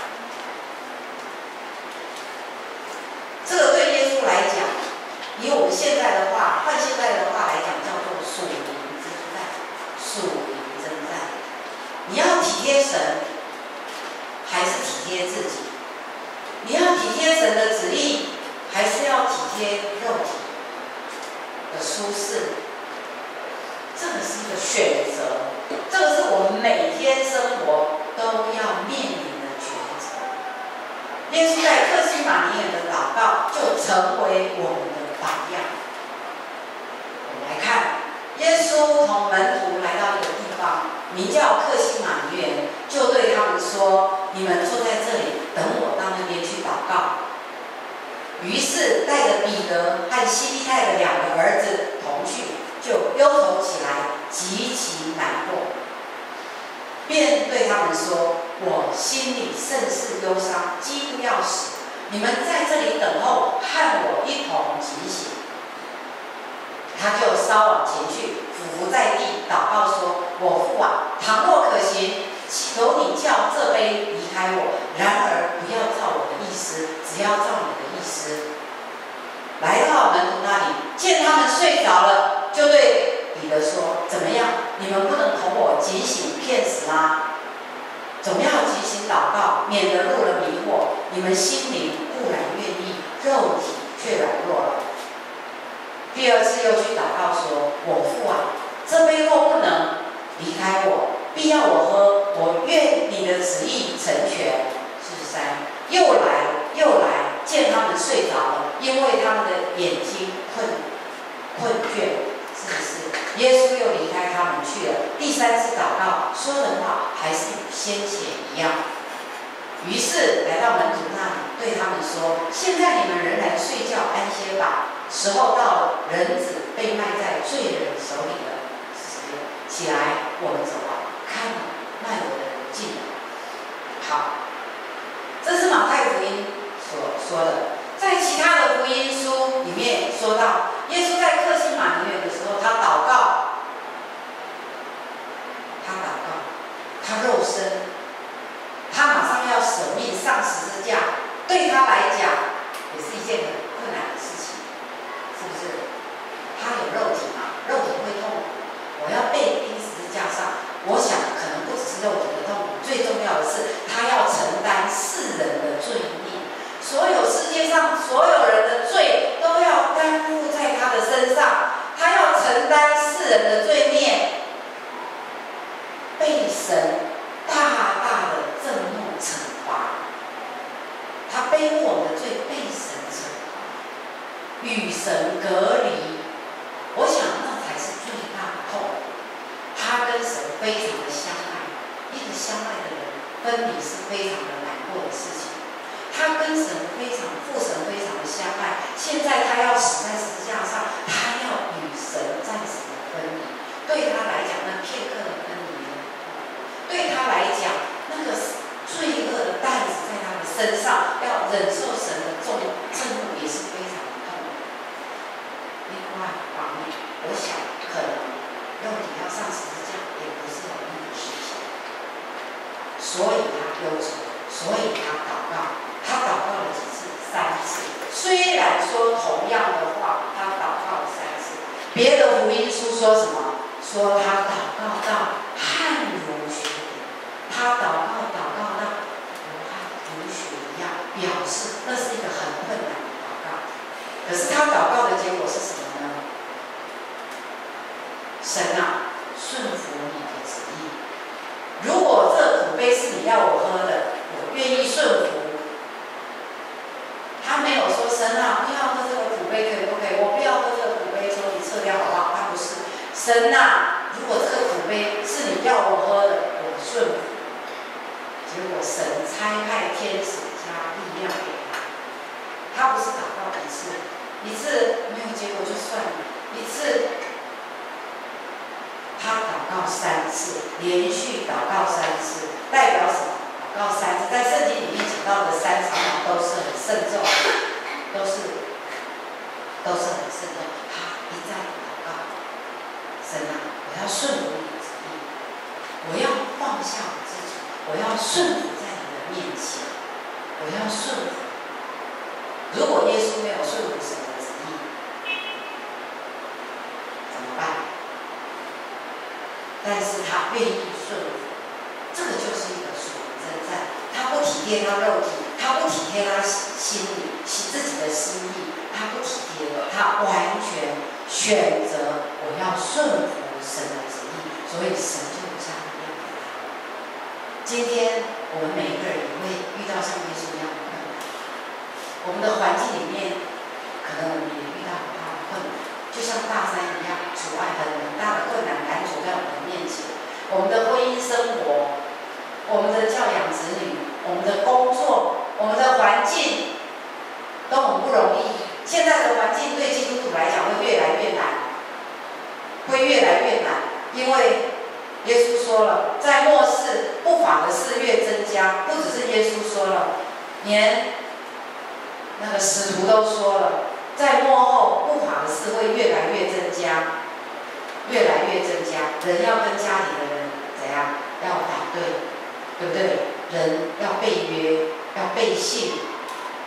这个对耶稣来讲，以我们现在的话，换现在的话来讲，叫做属灵征战，属灵征战。你要体贴神，还是体贴自己？你要体贴神的旨意，还是要体贴肉体的舒适？这个是一个选择，这个是我们每天生活都要面临的抉择。耶稣在客西马尼园的祷告就成为我们的榜样。我们来看，耶稣同门徒来到一个地方，名叫客西马尼园，就对他们说：“你们坐在这里，等我到那边去祷告。”于是带着彼得和西庇太的两个儿子同去，就忧愁起来，极其难过，便对他们说：“我心里甚是忧伤，几乎要死。你们在这里等候，和我一同警醒。”他就稍往前去，俯伏在地，祷告说：“我父啊，倘若可行，求你叫这杯离开我，然而不要照我实只要照你的意思。来到门徒那里，见他们睡着了，就对彼得说：“怎么样？你们不能同我警醒片时吗？总要警醒祷告，免得入了迷惑。你们心灵固然愿意，肉体却软弱了。”第二次又去祷告说：“我父啊，这杯若不能离开我，必要我喝，我愿你的旨意成全。”四十三，又来又来，见他们睡着了，因为他们的眼睛困困倦。四十四，耶稣又离开他们去了。第三次祷告，说的话还是与先前一样。于是来到门徒那里，对他们说：“现在你们仍然睡觉安歇吧，时候到了，人子被卖在罪人手里了。”四十六，起来，我们走吧。看，卖我的人进来。好，这是马太福音所说的。在其他的福音书里面说到，耶稣在客西马尼园的时候，他祷告，他祷告，他肉身，他马上要舍命上十字架，对他来讲也是一件很困难的事情，是不是？他有肉体嘛，肉体会痛苦，我要被钉十字架上，我想可能不只是肉体的痛苦，最重要的是他要承担世人的罪孽。所有世界上所有人的罪都要担负在他的身上，他要承担世人的罪孽，被神大大的震怒惩罚。他背负我们的罪，被神惩罚，与神隔离。我想那才是最大的痛。他跟神非常的相爱，一个相爱的人分离是非常的难过的事情。他跟神非常父神非常的相爱，现在他要死在十字架上，他要与神暂时的分离。对他来讲，那片刻的分离，对他来讲，那个罪恶的担子在他的身上，要忍受神的重震怒也是非常的痛苦。另外一方面，我想可能肉体要上十字架也不是容易的事情，所以他忧愁，所以他祷告。他祷告了几次？三次。虽然说同样的话，他祷告了三次。别的福音书说什么？说他祷告到汗如雪点，他祷告祷告到如汗如雪一样，表示那是一个很困难的祷告。可是他祷告的结果是什么呢？神啊，顺服你的旨意。如果这苦杯是你要我喝的，我愿意顺服。他没有说神啊，不要喝这个苦杯，可以不可以？我不要喝这个苦杯，求你撤掉好不好？他不是。神啊，如果这个苦杯是你要我喝的，我顺服。结果神差派天使加力量给他，他不是祷告一次，一次没有结果就算了，一次他祷告三次，连续祷告三次，代表什么？祷告三次，在圣经里面讲到的三场都是很慎重，都是都是很慎重。他一再祷告，神啊，我要顺服你的旨意，我要放下我自己，我要顺服在你的面前，我要顺服。如果耶稣没有顺服神的旨意，怎么办？但是他愿意顺服，这个就是一个属灵征战。他不体贴他肉体，他不体贴他心里自己的心意，他不体贴的，他完全选择我要顺服神的旨意，所以神就有加力量给他。今天我们每一个人也会遇到像耶稣一样的困难，我们的环境里面，可能我们也遇到很大的困难，就像大山一样，阻碍很大的困难拦阻在我们的面前。我们的婚姻生活，我们的教养子女，我们的工作，我们的环境都很不容易。现在的环境对基督徒来讲会越来越难，会越来越难，因为耶稣说了，在末世不法的事越增加，不只是耶稣说了，连那个使徒都说了，在末后不法的事会越来越增加，越来越增加。人要跟家里的人怎样？要反对，对不对？人要被约，要背信，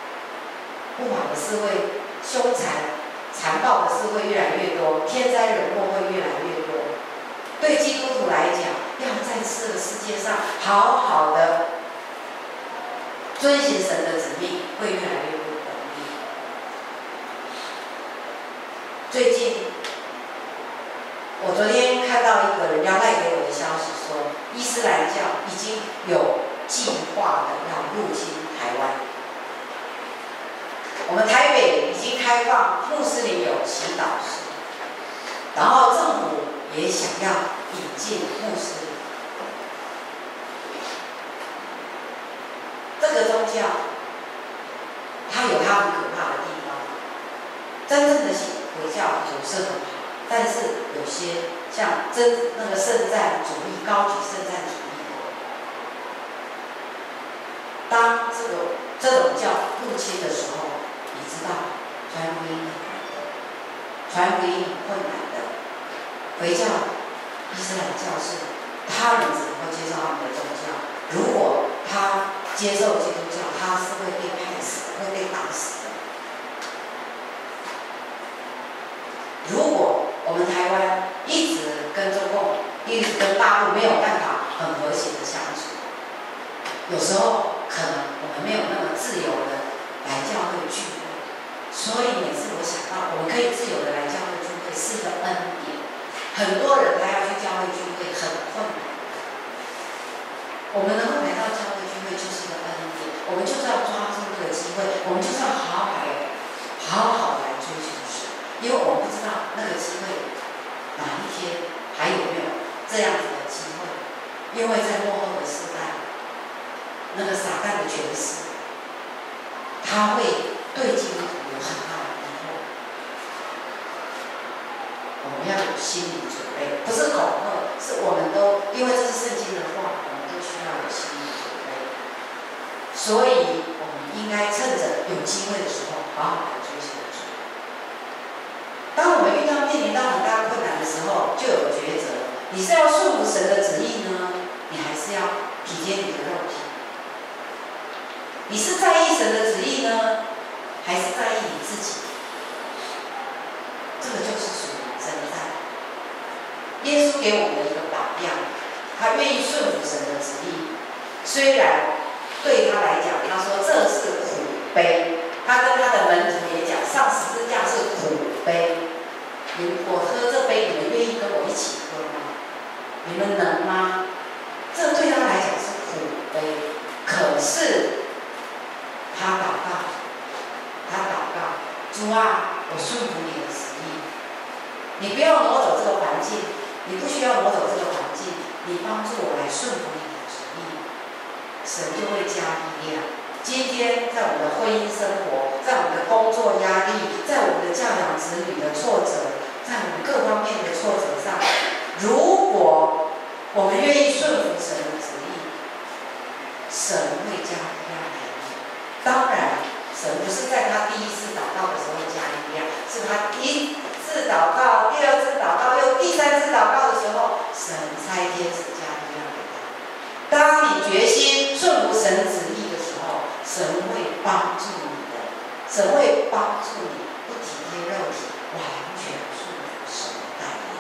不好的事会凶残、残暴的事会越来越多，天灾人祸会越来越多。对基督徒来讲，要在这个世界上好好的遵行神的旨意，会越来越不容易。最近，我昨天看到一个人要带给我的消息说，伊斯兰教已经有计划的要入侵台湾。我们台北已经开放穆斯林有祈祷室，然后政府也想要引进穆斯林。这个宗教，它有它很可怕的地方。真正的回教有是很好，但是有些像真那个圣战主义、高举圣战主义的，当这个这种教入侵的时候，你知道传福音很难的，传福音很困难的。回教、伊斯兰教是他人只能够接受他们的宗教，如果他接受基督教，他是会被判死，会被打死的。如果我们台湾一直跟中共、一直跟大陆没有办法很和谐的相处，有时候可能我们没有那么自由的来教会聚会，所以每次我想到我们可以自由的来教会聚会是一个恩典。很多人他要去教会聚会很困难，我们能够来到教会聚会就是一个恩典，我们就是要抓住这个机会，我们就是要好好来、好好的来追求神，因为我们不知道那个机会哪一天还有没有这样子的机会，因为在末后的时代，那个撒旦的权势，他会对基督徒有很大的逼迫。我们要有心理准备，不是恐吓，是我们都因为这是圣经的话，我们都需要有心理准备。所以，我们应该趁着有机会的时候，好好来追求主。当我们遇到面临到很大困难的时候，就有抉择：你是要顺服神的旨意呢，你还是要体贴你的肉体？你是在意神的旨意呢，还是在意你自己？这个就是属于征战。耶稣给我们的一个榜样，他愿意顺服神的旨意，虽然对他来讲，他说这是苦杯。他跟他的门徒也讲，上十字架是苦杯。你我喝这杯，你们愿意跟我一起喝吗？你们能吗？这对他来讲是苦杯。可是他祷告，他祷告，主啊，我顺服你的旨意。你不要挪走这个环境，你不需要挪走这个环境，你帮助我来顺服你的旨意，神就会加力量。今天在我们的婚姻生活，在我们的工作压力，在我们的教养子女的挫折，在我们各方面的挫折上，如果我们愿意顺服神的旨意，神会加力量给你。当然，神不是在他第一次祷告的时候加力量，是他一次祷告、第二次祷告、又第三次祷告的时候，神差天使加力量给他。当你决心顺服神旨意的时候，神会帮助你的，神会帮助你不体贴肉体，完全顺服神的带领。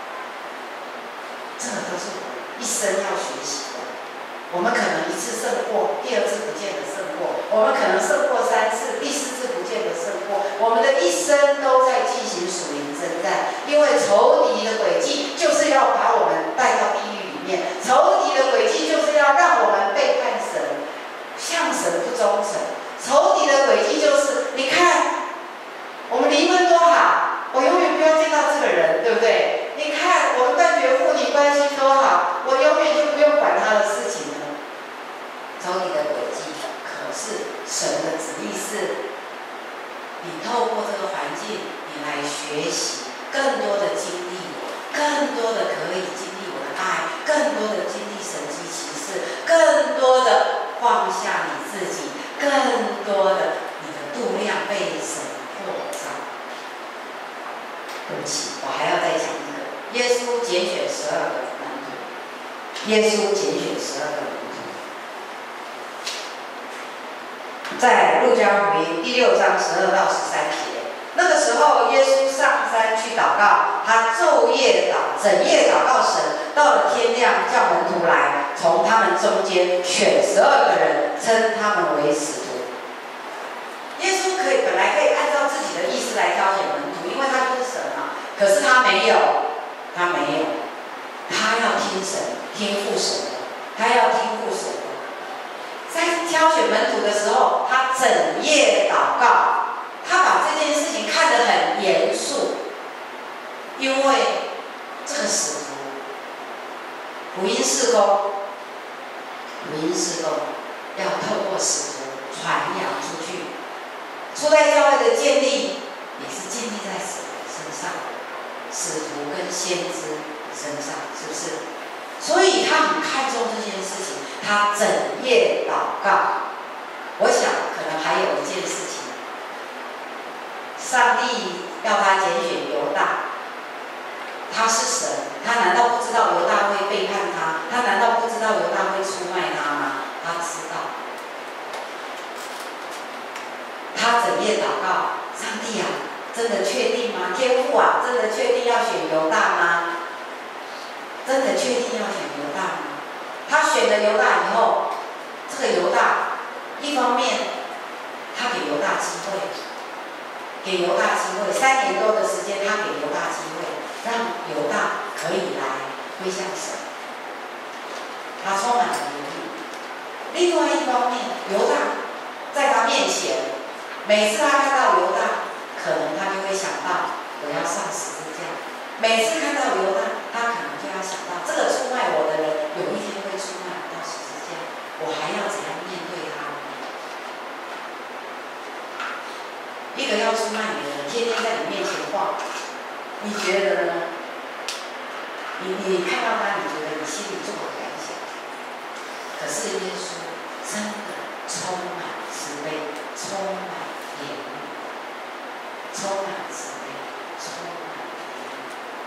这个都是我们一生要学习的。我们可能一次胜过，第二次不见得胜过；我们可能胜过三次，第四次不见得胜过。我们的一生都在进行属灵征战，因为仇敌的诡计就是要把我们带到地狱里面，仇敌的诡计就是要让我们背叛神，向神不忠诚。仇敌的诡计就是，你看，我们离婚多好，我永远不要见到这个人，对不对？你看我们断绝父女关系多好，我永远就不用管他的事情了。仇敌的诡计，可是神的旨意是，你透过这个环境，你来学习，更多的经历我，更多的可以经历我的爱，更多的经历神迹奇事，更多的放下你自己，更多的你的度量被神扩张。对不起，我还要再讲一个，耶稣拣选十二个门徒，耶稣拣选十二个门徒。 在路加福音第六章十二到十三节，那个时候耶稣上山去祷告，他昼夜祷，整夜祷告神。到了天亮，叫门徒来，从他们中间选十二个人，称他们为使徒。耶稣可以本来可以按照自己的意思来挑选门徒，因为他就是神嘛。可是他没有，他没有，他要听神，听父神的，他要听父神的。在挑选门徒的时候，他整夜祷告，他把这件事情看得很严肃，因为这个使徒福音事工，福音事工要透过使徒传扬出去。初代教会的建立也是建立在使徒身上，使徒跟先知身上，是不是？所以他很看重这件事情，他整夜祷告。我想可能还有一件事情，上帝要他拣选犹大，他是神，他难道不知道犹大会背叛他？他难道不知道犹大会出卖他吗？他知道。他整夜祷告，上帝啊，真的确定吗？天父啊，真的确定要选犹大吗？真的确定要选犹大吗？他选了犹大以后，这个犹大一方面他给犹大机会，给犹大机会，三年多的时间，他给犹大机会，让犹大可以来归向神。他充满了怜悯。另外一方面，犹大在他面前，每次他看到犹大，可能他就会想到我要上十字架。每次看到犹大，他可能就要想到这个出卖我的人，有一天会出卖我到十字架，我还要怎样面对他呢？一个要出卖你的人，天天在你面前晃，你觉得呢？你你看到他，你觉得你心里作何感想？可是耶稣真的充满慈悲，充满怜悯，充满慈悲，充满怜悯。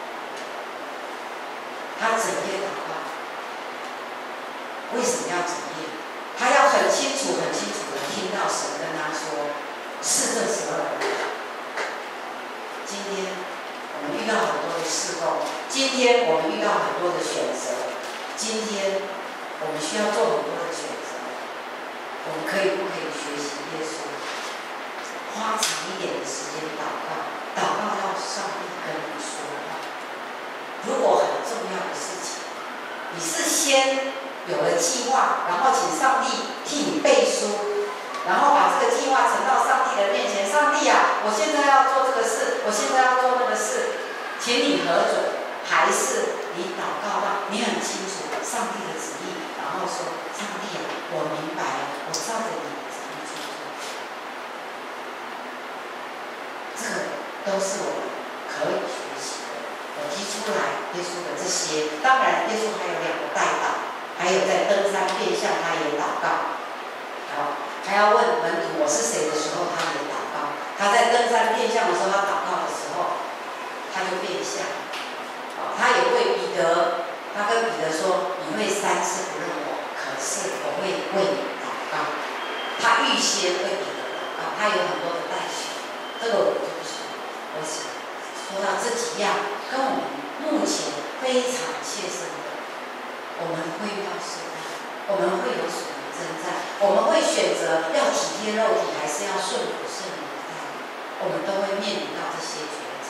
他整夜祷告，为什么要整夜？他要很清楚、很清楚的听到神跟他说：“是这十二人。”今天我们遇到很多的事工，今天我们遇到很多的选择，今天我们需要做很多的选择。我们可以不可以学习耶稣，花长一点的时间祷告，祷告到上帝跟你说话。如果很重要的事情，你是先有了计划，然后请上帝替你背书，然后把这个计划呈到上帝的面前。上帝啊，我现在要做这个事，我现在要做那个事，请你核准。还是你祷告到你很清楚上帝的旨意，然后说：上帝啊，我明白了，我照着你的旨意去做。这个都是我们可以学习的。我提出来耶稣的这些，当然耶稣还有两个代祷，还有在登山变相他也祷告。好，他要问门徒我是谁的时候，他也祷告。他在登山变相的时候，他祷告的时候，他就变相。他也为彼得，他跟彼得说：“你会三次不认我，可是我会为你祷告。”他预先为彼得祷告，他有很多的代求，这个我就不说。我想说到这几样，跟我们目前非常切身的，我们会遇到试探，我们会有属灵征战，我们会选择要体贴肉体，还是要顺服圣灵的带领，我们都会面临到这些抉择。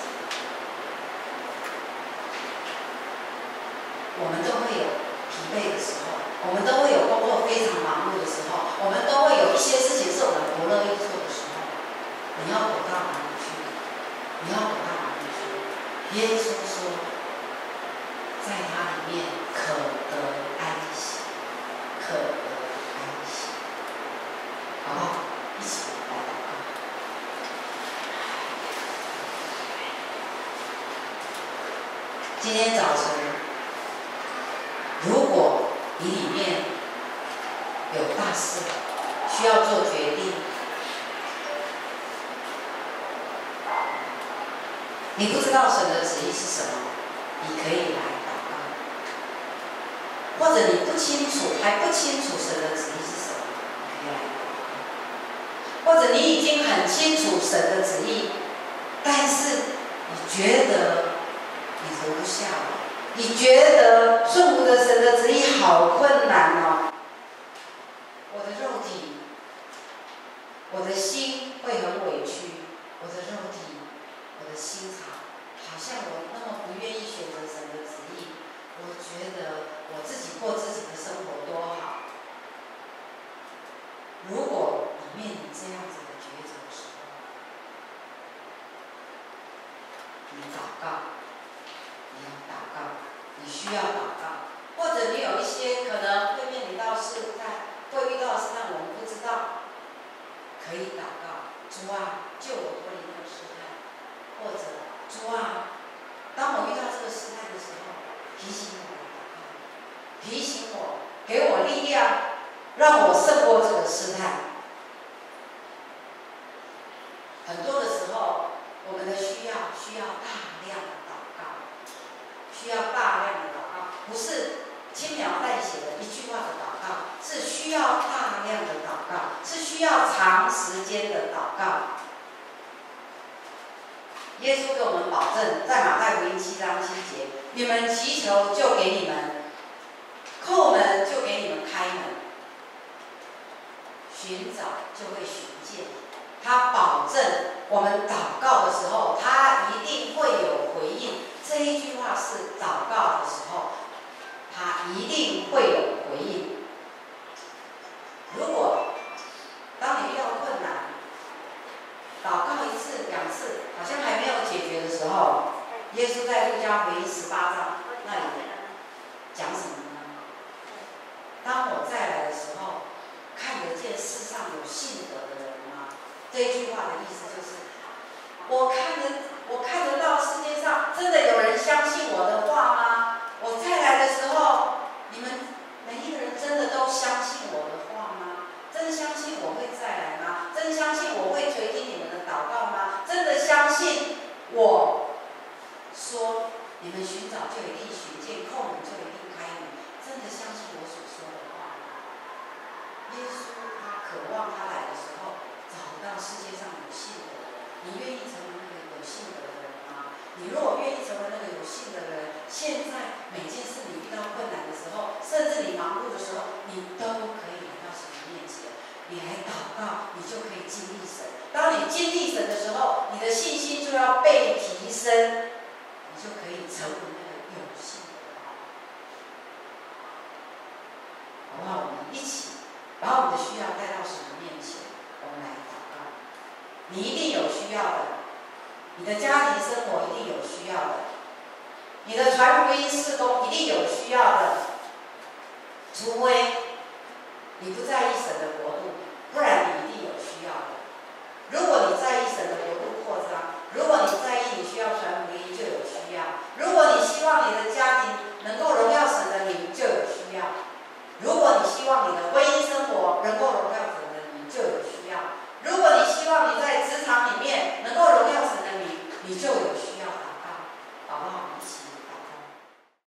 我们都会有疲惫的时候，我们都会有工作非常忙碌的时候，我们都会有一些事情是我们不乐意做的时候。你要躲到哪里去？你要躲到哪里去？耶稣说，在他里面可得安息，可得安息。好不好？一起来祷告。今天早晨，如果你里面有大事需要做决定，你不知道神的旨意是什么，你可以来祷告；或者你不清楚，还不清楚神的旨意是什么，你可以来祷告。 你已经很清楚神的旨意，但是你觉得你活不下了，你觉得顺服的神的旨意好困难哦。我的肉体，我的心会很委屈，我的肉体，我的心肠，好像我那么不愿意选择神的旨意，我觉得我自己过自己的生活多好。如果你面临这样子的抉择的时候，你祷告，你要祷告，你需要祷告，或者你有一些可能会面临到试探，会遇到试探，我们不知道，可以祷告，主啊，救我脱离那个试探，或者主啊，当我遇到这个试探的时候，提醒我祷告，提醒我，给我力量，让我胜过这个试探。很多的时候，我们的需要需要大量的祷告，需要大量的祷告，不是轻描淡写的一句话的祷告，是需要大量的祷告，是需要长时间的祷告。耶稣给我们保证，在马太福音七章七节，你们祈求就给你们，叩门就给你们开门，寻找就会寻见。他保证我们祷告的时候，他一定会有回应。这一句话是祷告的时候，他一定会有回应。如果当你遇到困难，祷告一次两次，好像还没有解决的时候，耶稣在路加福音十八章那里讲什么呢？当我再来的时候，看得见世上有信德的人吗？这一句话的意思就是，我看得我看得到世界上真的有人相信我的话吗？我再来的时候，你们每一个人真的都相信我的话吗？真相信我会再来吗？真相信我会垂听你们的祷告吗？真的相信我说你们寻找就一定寻见，叩门就一定开门？真的相信我所说的话吗？耶稣他渴望他来的时候，找到世界上有信的人。你愿意成为那个有信的人吗？你如果愿意成为那个有信的人，现在每件事你遇到困难的时候，甚至你忙碌的时候，你都可以来到神的面前，你来祷告，你就可以经历神。当你经历神的时候，你的信心就要被提升，你就可以成为那个有信的人。好不好？我们一起把我们的需要带到神的面前，我们来祷告。你一定有需要的，你的家庭生活一定有需要的，你的传福音事工一定有需要的，除非你不在意神的国度，不然你一定有需要的。如果你在意神的国度扩张，如果你在意你需要传福音，就有需要；如果你希望你的家庭能够荣耀神的名，就有需要；如果你希望你的婚姻